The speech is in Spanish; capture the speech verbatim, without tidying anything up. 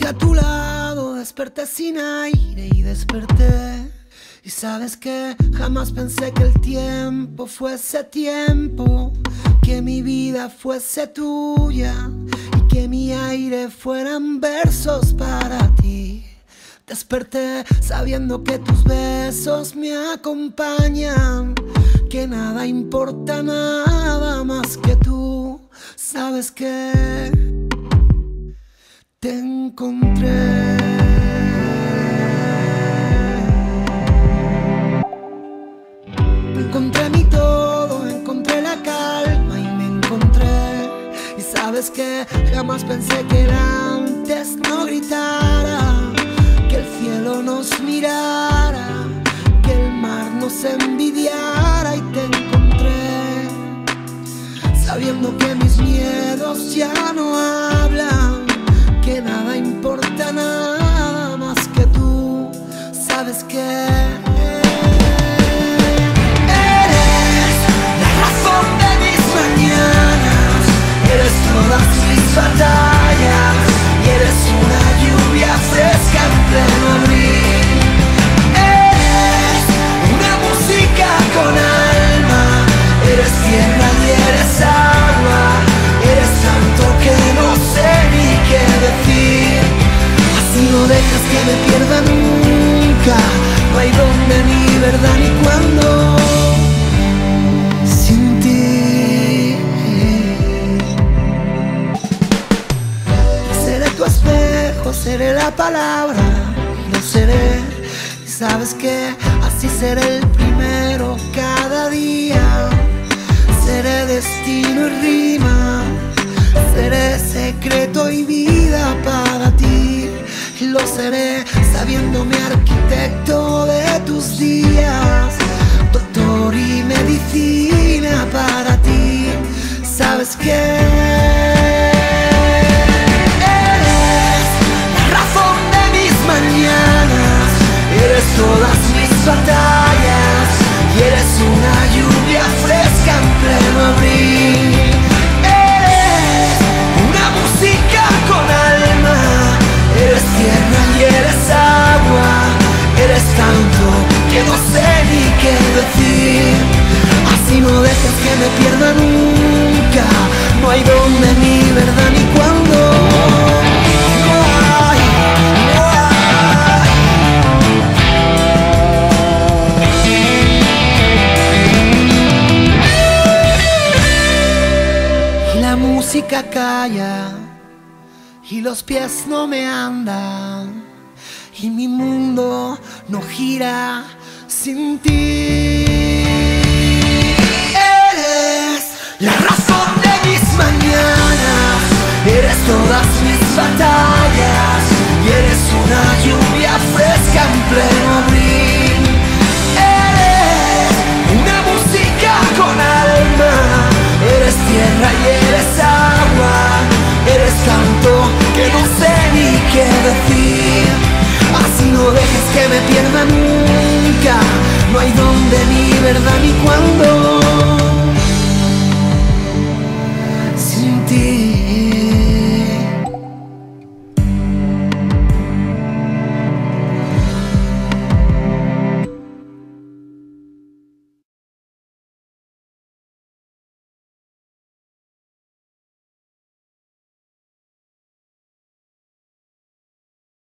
que a tu lado desperté sin aire y desperté. Y sabes que jamás pensé que el tiempo fuese tiempo, que mi vida fuese tuya y que mi aire fueran versos para ti. Desperté sabiendo que tus besos me acompañan, que nada importa, nada más que tú. Sabes que te encontré. Encontré mi todo, encontré la calma y me encontré. Y sabes que jamás pensé que el antes no gritara, que el cielo nos mirara, que el mar nos envidiara. Y te encontré sabiendo que mis miedos ya no hablan, que nada importa, nada más que tú. Sabes que todas mis batallas y eres una lluvia fresca en pleno abril. Eres una música con alma, eres tierra y eres agua, eres tanto que no sé ni qué decir. Así no dejas que me pierda nunca, no hay dónde ni verdad ni cuándo sin ti. Seré la palabra y lo seré. Y sabes que así seré el primero cada día. Seré destino y rima, seré secreto y vida para ti. Y lo seré sabiéndome arquitecto de tus días, doctor y medicina para ti. Sabes que eres todas mis batallas y eres una lluvia fresca en pleno abril. Eres una música con alma, eres tierra y eres agua, eres tanto que no sé ni qué decir. Así no dejes que me pierda nunca, no hay dónde ni verdad ni cuándo. La música calla y los pies no me andan y mi mundo no gira sin ti. Eres la razón de mis mañanas, eres todas mis batallas y eres una lluvia fresca en pleno abril. Eres una música con alma, eres tierra y eres agua, eres tanto que no sé ni qué decir. Así no dejes que me pierda nunca, no hay dónde ni verdad ni cuándo.